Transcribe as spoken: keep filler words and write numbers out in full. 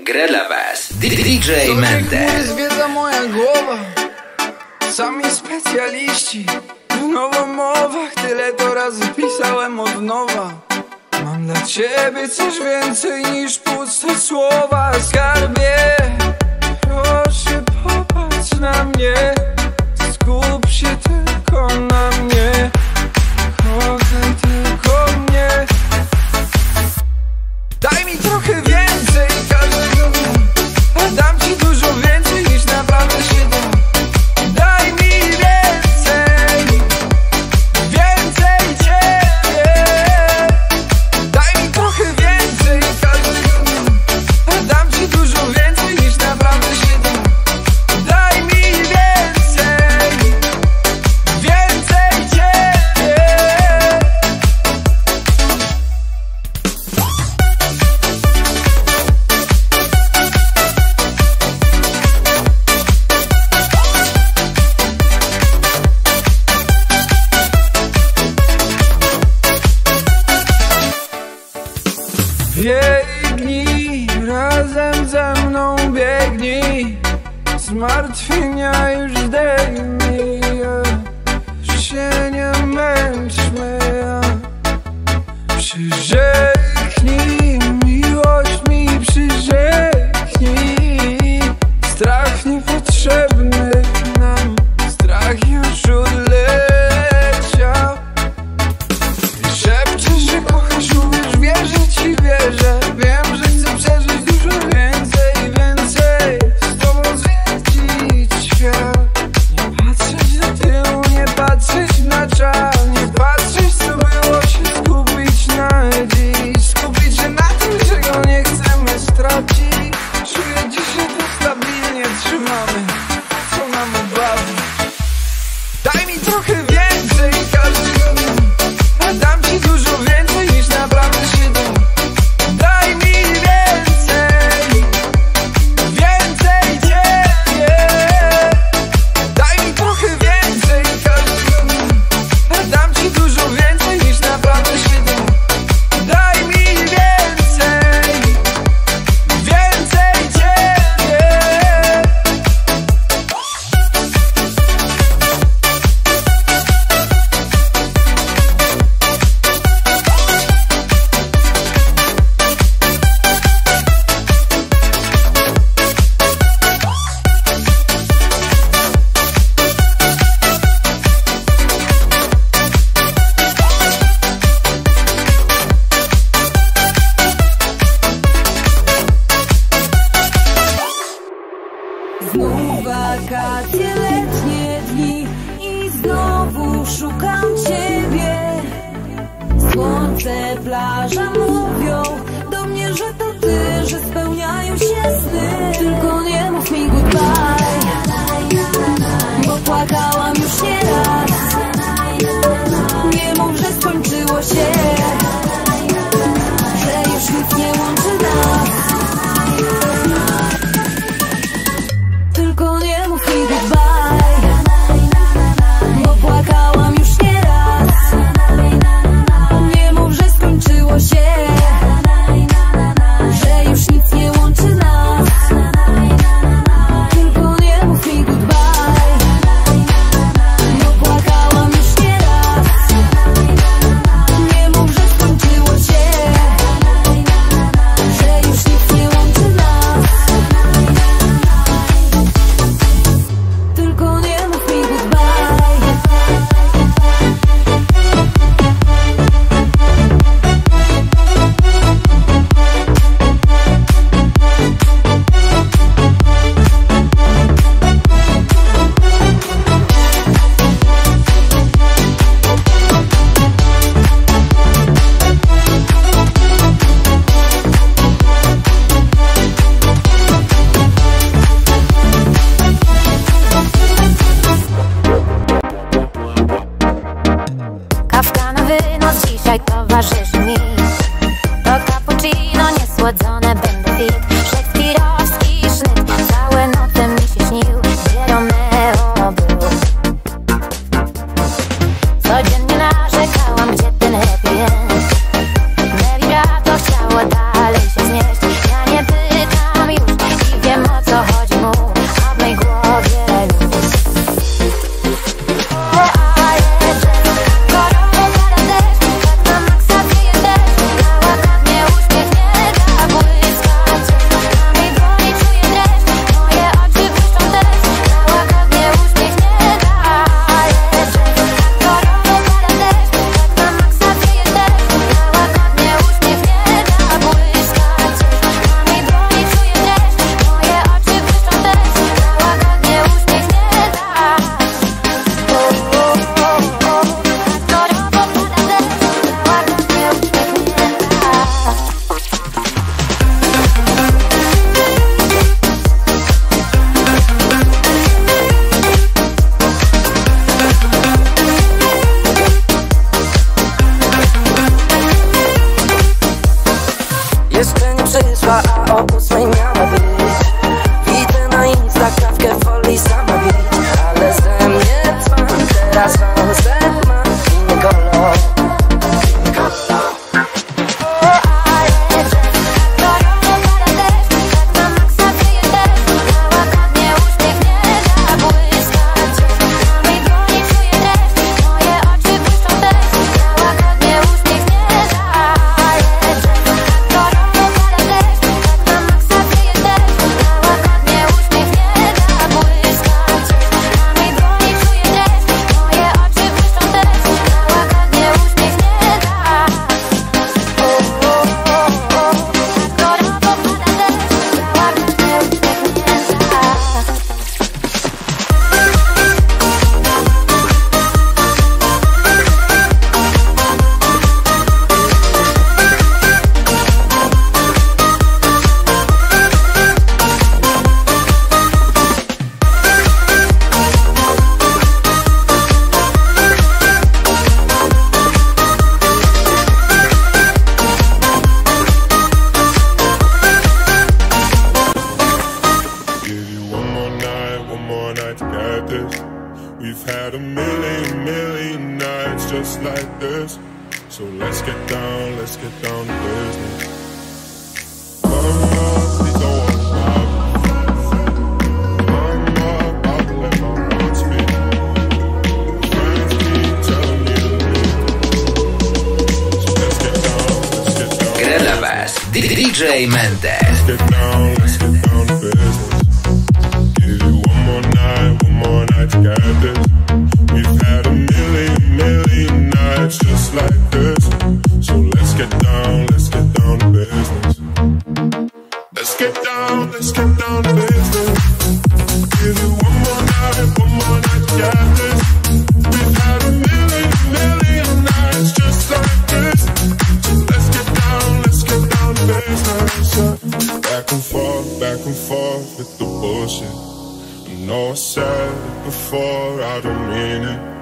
gra dla was D J Mendes. Zwiedza moja głowa, sami specjaliści w nowomowach. Tyle to razy pisałem od nowa. Mam dla ciebie coś więcej niż puste słowa. Skarbie, proszę popatrz na mnie, skup się tylko na mnie, kochaj tylko mnie. Daj mi trochę więcej każdego dnia, a dam ci dużo więcej niż naprawdę się da. Daj mi więcej, więcej ciebie. Daj mi trochę więcej każdego dnia, a dam ci dużo więcej niż naprawdę się da. Daj mi więcej, więcej ciebie. Biegnij, razem ze mną biegnij, zmartwienia już zdejmij. Już się nie męczmy, przyrzeknij, miłość mi przyrzeknij. Strach niepotrzebny nam, strach już odleciał. Szepczesz, że kochasz, uwierz, wierzę ci, wierzę. Wiem, że chcę przeżyć dużo więcej, więcej, z tobą zwiedzić świat. Nie patrzeć do tyłu, nie patrzeć na czas, nie patrzeć co było, się skupić na dziś. Skupić się na tym, czego nie chcemy stracić. Czuję dzisiaj to stabilnie trzymamy, co nam bawi. Daj mi trochę więcej każdego dnia, a dam ci dużo więcej niż naprawdę się da. Daj mi więcej, więcej ciebie. Daj mi trochę więcej każdego dnia, a dam ci dużo więcej niż naprawdę się da. Daj mi więcej, więcej ciebie. Znów wakacje, letnie dni i znowu szukam ciebie. Słońce, plaża mówią do mnie, że to ty, że spełniają się sny. Tylko nie mów mi goodbye, bo płakałam już nieraz. Nie mów, że skończyło się, że już nic nie łączy nas. Tylko nie mów mi goodbye, bo płakałam już nieraz. Nie mów, że skończyło się, jeszcze nie przyszła, a o ósmej miała być. Widzę na Insta krawkę w folii sama bić, ale ze mnie dzban, teraz rozet ma inny kolor. We've had a million, million nights just like this. So let's get down, let's get down to business. Mama, please don't wanna stop. Mama, about to let my heart speak. Friends keep telling me to leave. So let's get down, let's get down. Gra dla was D J Mendes. Let's get down, let's get down to business. Give you one more night, one more night to get this. We've had a million, million nights just like this. So let's get down, let's get down to business. Let's get down, let's get down to business. Give you one more night, one more night to get this. We've had a million, million nights just like this. So let's get down, let's get down to business. Back and forth, back and forth with the bullshit. I know I said it before, I don't mean it.